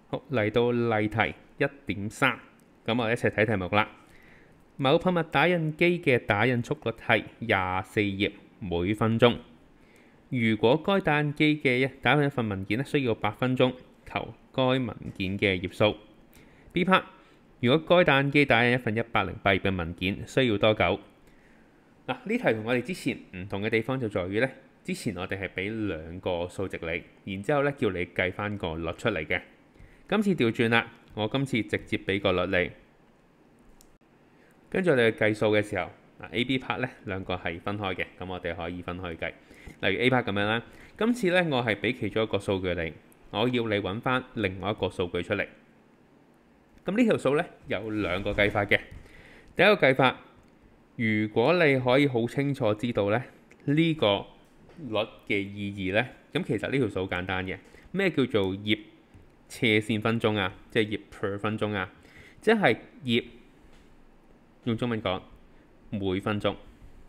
好，嚟到例題 1.3，咁我哋一齊睇題目啦。某噴墨打印機嘅打印速率係24頁每分鐘。如果該打印機嘅打印一份文件需要8分鐘，求該文件嘅頁數。B part， 如果該打印機打印一份108頁嘅文件，需要多久？呢題同我哋之前唔同嘅地方就在於呢，之前我哋係俾2個數值你，然之後叫你計翻個率出嚟嘅。今次調轉啦，我今次直接俾個率你，跟住我哋去計數嘅時候，A、B part 呢兩個係分開嘅，咁我哋可以分開去計。例如 A part 咁樣啦，今次呢我係俾其中一個數據你，我要你揾翻另外一個數據出嚟。咁呢條數呢有2個計法嘅。第一個計法，如果你可以好清楚知道呢呢個率嘅意義呢，咁其實呢條數好簡單嘅。咩叫做頁斜線分鐘啊？即係頁 per 分鐘啊，即係頁用中文講每分鐘。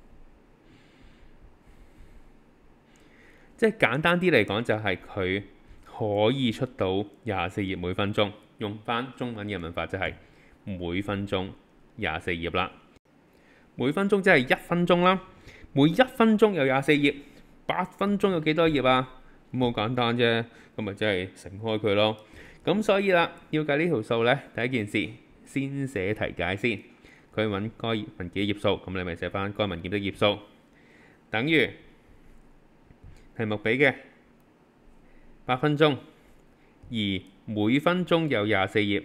即係簡單啲嚟講，就係佢可以出到24頁每分鐘。用翻中文嘅文法就係每分鐘24頁啦。每分鐘即係1分鐘啦。每1分鐘有24頁，8分鐘有幾多頁啊？咁好簡單啫，咁咪即係乘開佢咯。咁所以啦，要計呢條數呢，第一件事先寫題解先。佢揾該文件嘅頁數，咁你咪寫翻該文件嘅頁數，等於題目俾嘅8分鐘，而每分鐘有24頁。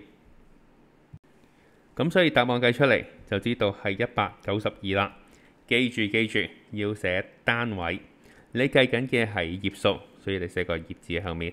咁所以答案計出嚟就知道係192啦。記住要寫單位，你計緊嘅係頁數，所以你寫個頁字喺後面。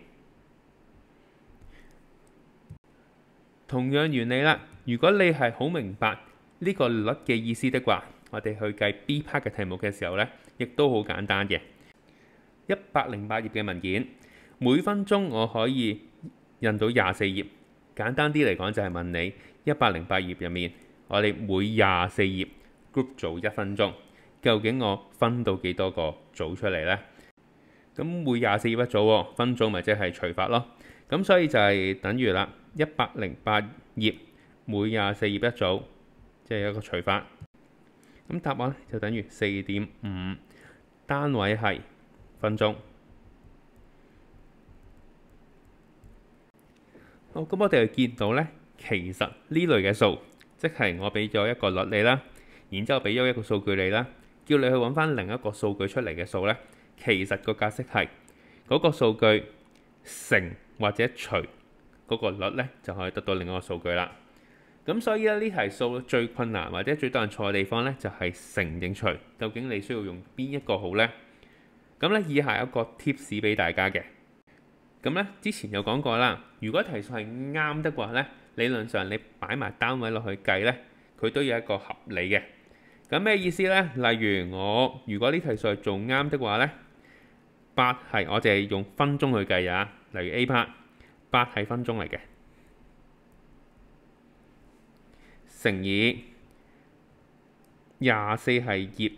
同樣原理啦，如果你係好明白呢個率嘅意思的話，我哋去計 B part 嘅題目嘅時候呢，亦都好簡單嘅。108頁嘅文件，每分鐘我可以印到24頁。簡單啲嚟講就係問你108頁入面，我哋每24頁 group 做1分鐘，究竟我分到幾多個組出嚟呢？咁每24頁一組喎，分組咪即係除法咯。咁所以就係等於啦，108頁每24頁一組，即係一個除法。咁答案就等於4.5，單位係分鐘。好，咁我哋就見到呢，其實呢類嘅數，即係我俾咗一個率你啦，然之後俾咗一個數據你啦，叫你去揾翻另一個數據出嚟嘅數呢，其實個格式係嗰個數據乘或者除嗰個率呢，就可以得到另一個數據啦。咁所以呢題數最困難或者最多人錯嘅地方呢，就係乘定除，究竟你需要用邊一個好呢？咁呢，以下有一個 tips 俾大家嘅。咁呢，之前有講過啦，如果題數係啱的話呢，理論上你擺埋單位落去計呢，佢都有一個合理嘅。咁咩意思呢？例如如果呢題數係做啱的話呢，8係我哋係用分鐘去計啊。例如 A part 8係分鐘嚟嘅，乘以24係頁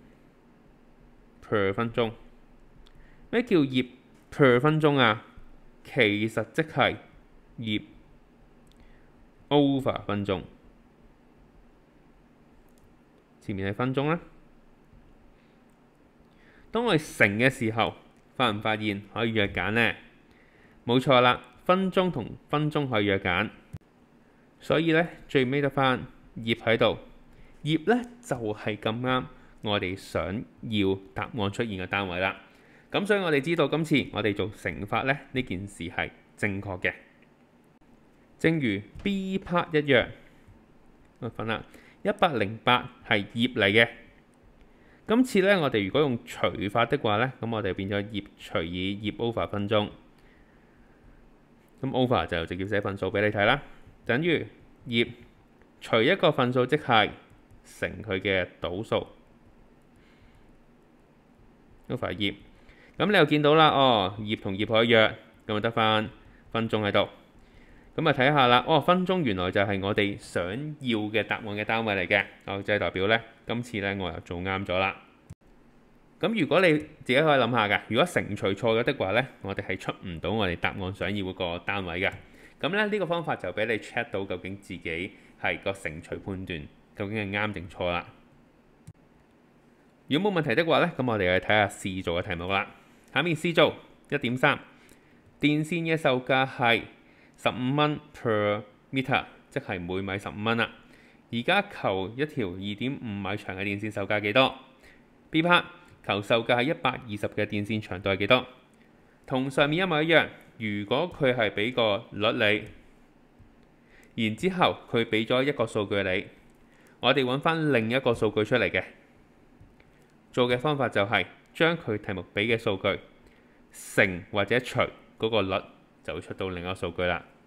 per 分鐘。咩叫頁 per 分鐘啊？其實即係頁 over 分鐘，前面係分鐘啦。當我哋乘嘅時候，發唔發現可以約揀呢？冇錯啦，分鐘同分鐘可以約揀，所以呢，最尾得翻頁喺度。頁呢就係咁啱我哋想要答案出現嘅單位啦。咁所以我哋知道今次我哋做乘法呢件事係正確嘅。正如 B part 一樣，我分啦，108係頁嚟嘅。今次呢，我哋如果用除法的話呢，咁我哋變咗頁除以頁 over 分鐘。咁 over 就直接寫份數俾你睇啦，等於頁除一個份數即係乘佢嘅倒數 over 頁。咁你又見到啦，頁同頁可以約，咁就得翻分鐘喺度。咁啊睇下啦，分鐘原來就係我哋想要嘅答案嘅單位嚟嘅，即係代表呢，今次呢我又做啱咗啦。咁如果你自己可以諗下㗎，如果乘除錯咗的話呢，我哋係出唔到我哋答案想要嗰個單位嘅。 咁咧呢個方法就俾你 check 到究竟自己係個乘除判斷究竟係啱定錯啦。如果冇問題的話咧，咁我哋去睇下試做嘅題目啦。下面試做1.3，電線嘅售價係15蚊 per meter， 即係每米15蚊啦。而家求一條2.5米長嘅電線售價幾多 ？B part 求售價係120嘅電線長度係幾多？同上面一模一樣。如果佢係俾個率你，然之後佢俾咗一個數據你，我哋揾翻另一個數據出嚟嘅。做嘅方法就係將佢題目俾嘅數據乘或者除嗰個率，就會出到另一個數據啦。